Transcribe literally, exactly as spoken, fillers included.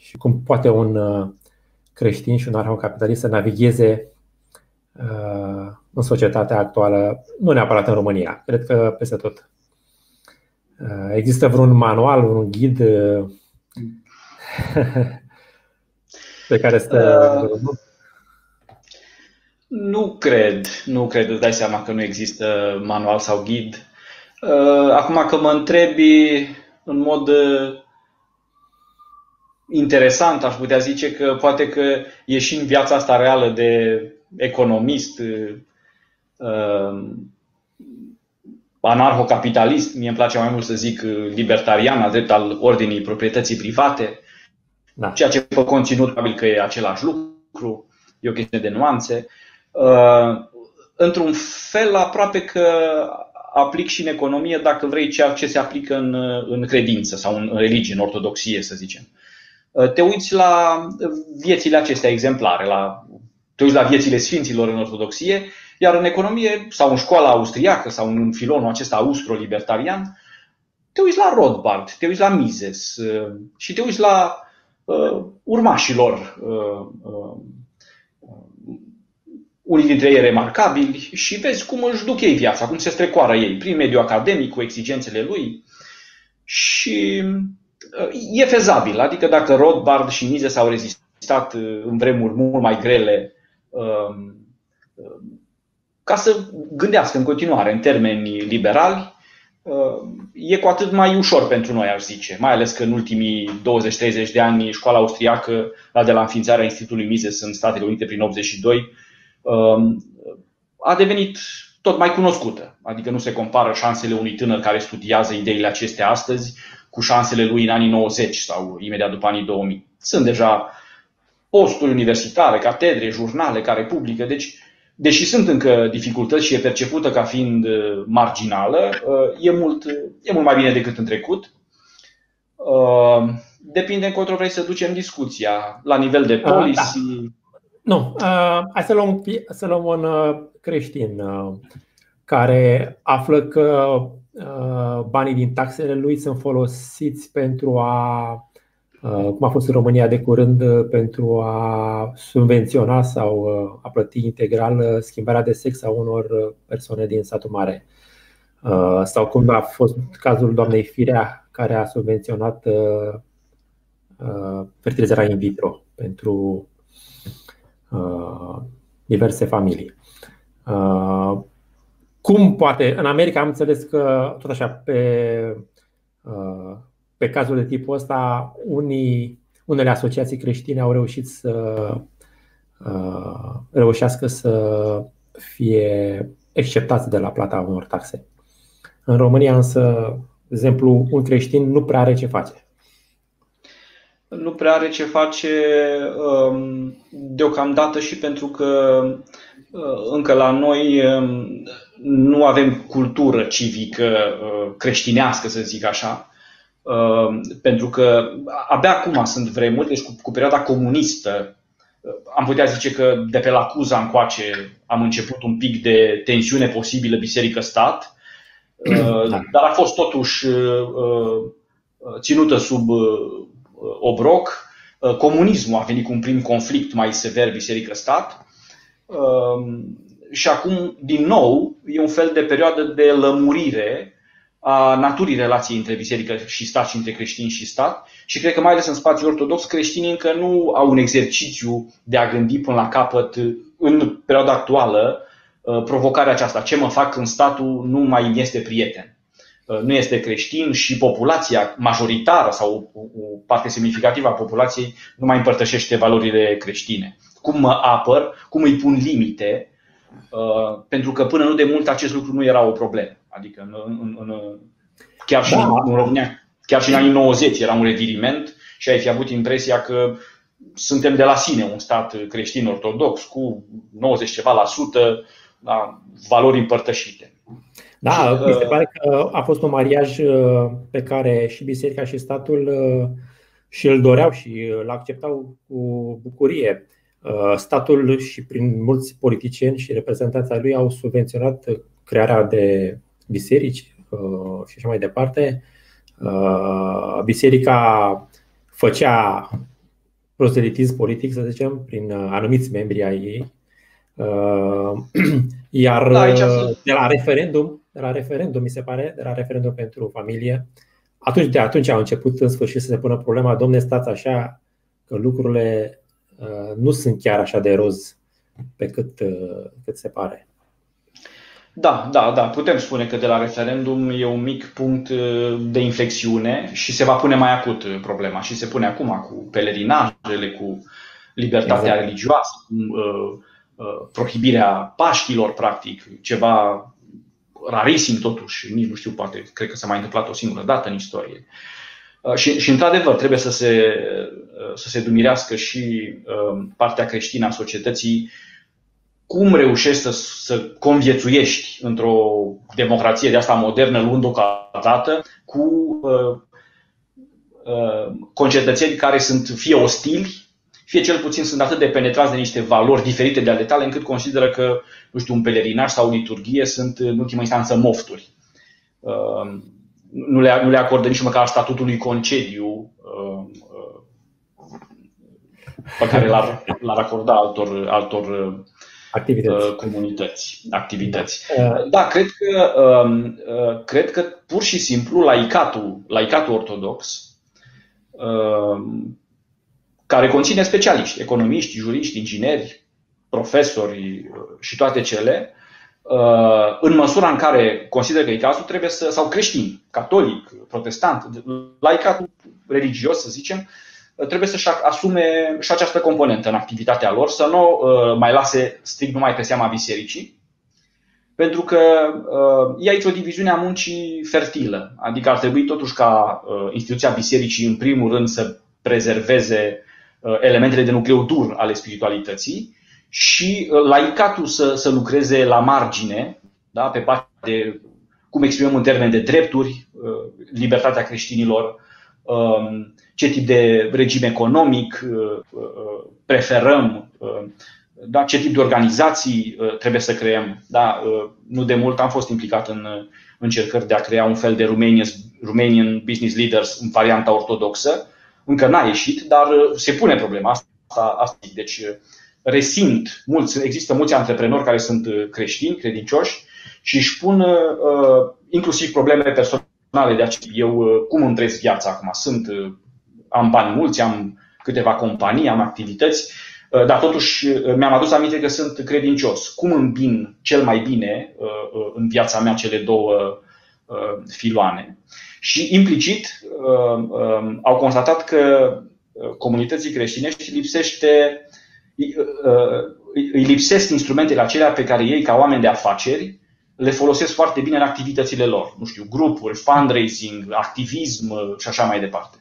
și cum poate un creștin și un anarhocapitalist să navigheze în societatea actuală, nu neapărat în România, cred că peste tot. Există vreun manual, un ghid pe care să... Uh, nu cred, nu cred, îți dai seama că nu există manual sau ghid. Uh, acum că mă întrebi în mod uh, interesant, aș putea zice că poate că ieșind viața asta reală de economist, uh, anarhocapitalist, mie îmi place mai mult să zic libertarian, adept al ordinii proprietății private, da. Ceea ce pe conținut probabil că e același lucru, e o chestiune de nuanțe. Uh, într-un fel aproape că aplic și în economie, dacă vrei, ceea ce se aplică în, în credință sau în religie, în ortodoxie, să zicem. Uh, te uiți la viețile acestea exemplare, la, te uiți la viețile sfinților în ortodoxie, iar în economie sau în școala austriacă sau în filonul acesta austro-libertarian, te uiți la Rothbard, te uiți la Mises uh, și te uiți la uh, urmașilor, uh, uh, unii dintre ei remarcabili, și vezi cum își duc ei viața, cum se strecoară ei prin mediul academic, cu exigențele lui. Și e fezabil, adică dacă Rothbard și Mises au rezistat în vremuri mult mai grele ca să gândească în continuare în termeni liberali, e cu atât mai ușor pentru noi, aș zice, mai ales că în ultimii douăzeci treizeci de ani școala austriacă, de la înființarea Institutului Mises în Statele Unite prin optzeci și doi, a devenit tot mai cunoscută. Adică nu se compară șansele unui tânăr care studiază ideile acestea astăzi cu șansele lui în anii nouăzeci sau imediat după anii două mii. Sunt deja posturi universitare, catedre, jurnale care publică, deci deși sunt încă dificultăți și e percepută ca fiind marginală, e mult, e mult mai bine decât în trecut. Depinde încotro vrei să ducem discuția, la nivel de policy. Da. Nu, hai să luăm, să luăm un creștin care află că banii din taxele lui sunt folosiți pentru a, cum a fost în România de curând, pentru a subvenționa sau a plăti integral schimbarea de sex a unor persoane din satul mare. Sau cum a fost cazul doamnei Firea, care a subvenționat fertilizarea in vitro pentru diverse familii. Cum poate, în America am înțeles că tot așa pe, pe cazul de tipul ăsta, unii, unele asociații creștine au reușit să reușească să fie exceptați de la plata unor taxe. În România însă, de exemplu, un creștin nu prea are ce face. Nu prea are ce face deocamdată și pentru că încă la noi nu avem cultură civică creștinească, să zic așa, pentru că abia acum sunt vremuri, deci cu, cu perioada comunistă, am putea zice că de pe la Cuza încoace am început un pic de tensiune posibilă biserică-stat, dar a fost totuși ținută sub obroc. Comunismul a venit cu un prim conflict mai sever biserică-stat și acum, din nou, e un fel de perioadă de lămurire a naturii relației între biserică și stat și între creștini și stat. Și cred că mai ales în spațiul ortodox, creștinii încă nu au un exercițiu de a gândi până la capăt, în perioada actuală, provocarea aceasta. Ce mă fac când statul nu mai îmi este prieten? Nu este creștin și populația majoritară sau o parte semnificativă a populației nu mai împărtășește valorile creștine. Cum mă apăr, cum îi pun limite, pentru că până nu de mult acest lucru nu era o problemă. Adică în, în, în, chiar și da. în România, chiar și în anii nouăzeci era un reviriment și ai fi avut impresia că suntem de la sine un stat creștin ortodox cu nouăzeci ceva la sută da, valori împărtășite. Da, și, mi se pare că a fost un mariaj pe care și biserica și statul și îl doreau și îl acceptau cu bucurie. Statul și prin mulți politicieni și reprezentanții lui au subvenționat crearea de biserici și așa mai departe. Biserica făcea proselitism politic, să zicem, prin anumiți membri ai ei. Iar Da, aici de la referendum, de la referendum, mi se pare, de la referendum pentru familie, atunci de atunci a început în sfârșit să se pună problema: domne, stați așa, că lucrurile nu sunt chiar așa de roz pe cât, cât se pare. Da, da, da, putem spune că de la referendum e un mic punct de inflexiune și se va pune mai acut problema. Și se pune acum cu pelerinajele, cu libertatea exact. religioasă, cu uh, uh, prohibirea Paștilor, practic, ceva rarisim totuși, nici nu știu, poate, cred că s-a mai întâmplat o singură dată în istorie. Uh, și, și într-adevăr trebuie să se, uh, să se dumirească și uh, partea creștină a societății. Cum reușești să, să conviețuiești într-o democrație de asta modernă, luând-o ca dată, cu uh, uh, concetățeni care sunt fie ostili, fie cel puțin sunt atât de penetrați de niște valori diferite de ale tale, încât consideră că, nu știu, un pelerinaj sau o liturghie sunt, în ultima instanță, mofturi. Uh, nu, le, nu le acordă nici măcar statutului concediu uh, uh, pe care l-ar, l-ar acorda altor, altor activități. comunități, activități. Da, cred că, cred că pur și simplu laicatul, laicatul ortodox, care conține specialiști, economiști, juriști, ingineri, profesori și toate cele, în măsura în care consideră că e cazul, trebuie să, sau creștini, catolic, protestant, laicatul religios, să zicem, trebuie să-și asume și această componentă în activitatea lor, să nu uh, mai lase strict numai pe seama bisericii, pentru că uh, e aici o diviziune a muncii fertilă. Adică ar trebui totuși ca uh, instituția bisericii în primul rând să prezerveze uh, elementele de nucleu dur ale spiritualității și uh, laicatul să, să lucreze la margine, da, pe partea de, cum exprimăm în termeni de drepturi, uh, libertatea creștinilor, uh, ce tip de regim economic preferăm, da, ce tip de organizații trebuie să creăm. Da, nu de mult am fost implicat în încercări de a crea un fel de Romanian Business Leaders în varianta ortodoxă. Încă n-a ieșit, dar se pune problema asta. asta. Deci resimt, mulți, există mulți antreprenori care sunt creștini, credincioși și își pun inclusiv probleme personale de aceea. Eu cum îmi trăiesc viața acum? Sunt Am bani mulți, am câteva companii, am activități, dar totuși mi-am adus aminte că sunt credincios. Cum îmbin cel mai bine în viața mea cele două filoane? Și implicit au constatat că comunității creștinești lipsește, îi lipsesc instrumentele acelea pe care ei, ca oameni de afaceri, le folosesc foarte bine în activitățile lor. Nu știu, grupuri, fundraising, activism și așa mai departe.